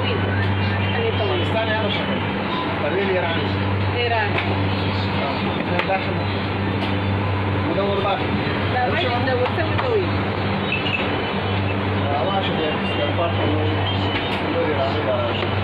طويل. أنهي طويل؟ باكستاني هذا شكل. طويل إيراني. إيراني. داخل مدور باقي. لا ما يدور، سوي طويل. ما شفت الفرق بين الإيراني